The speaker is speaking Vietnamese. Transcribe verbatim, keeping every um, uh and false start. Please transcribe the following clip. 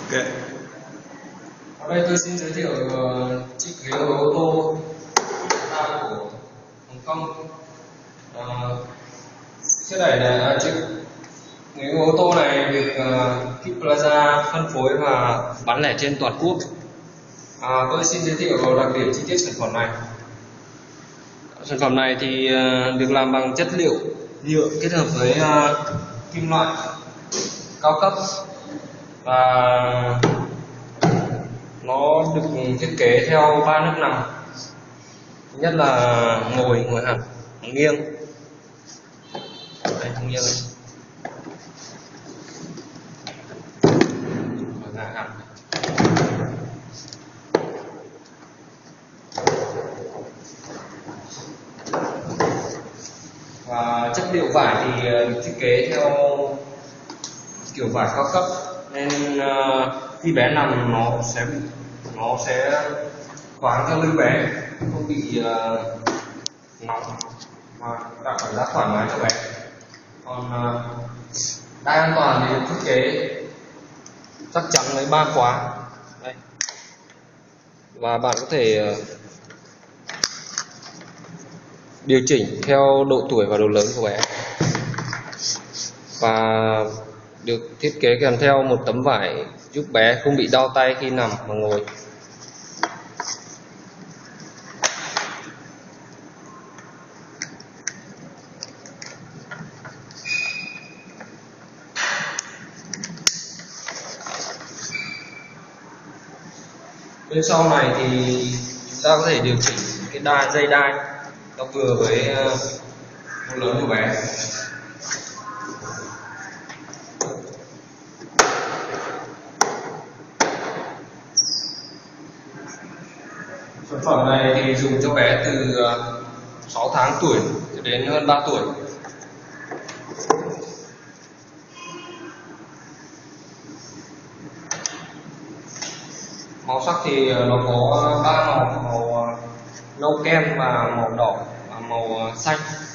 Ok. Ở đây tôi xin giới thiệu uh, chiếc ghế ngồi ô tô Toyota của Hồng Kông. Uh, chiếc này là à, chiếc ghế ngồi ô tô này được uh, Kit Plaza phân phối và bán lẻ trên toàn quốc. À, tôi xin giới thiệu đặc điểm chi tiết sản phẩm này. Sản phẩm này thì uh, được làm bằng chất liệu nhựa kết hợp với uh, kim loại cao cấp, và nó được thiết kế theo ba nấc nằm. Thứ nhất là ngồi ngồi hẳn nghiêng, đây, nghiêng này. Ngả hẳn. Và chất liệu vải thì được thiết kế theo kiểu vải cao cấp, nên uh, khi bé nằm nó sẽ bị nó sẽ thoáng cho lưng bé, không bị uh, nóng mà tạo cảm giác thoải mái cho bé. Còn uh, đai an toàn thì được thiết kế chắc chắn với ba khóa đây, và bạn có thể uh, điều chỉnh theo độ tuổi và độ lớn của bé, và được thiết kế kèm theo một tấm vải giúp bé không bị đau tay khi nằm và ngồi. Bên sau này thì chúng ta có thể điều chỉnh cái đai dây đai nó vừa với độ lớn của bé. Sản phẩm này thì dùng cho bé từ sáu tháng tuổi cho đến hơn ba tuổi. Màu sắc thì nó có ba màu: màu nâu kem và màu đỏ và màu xanh.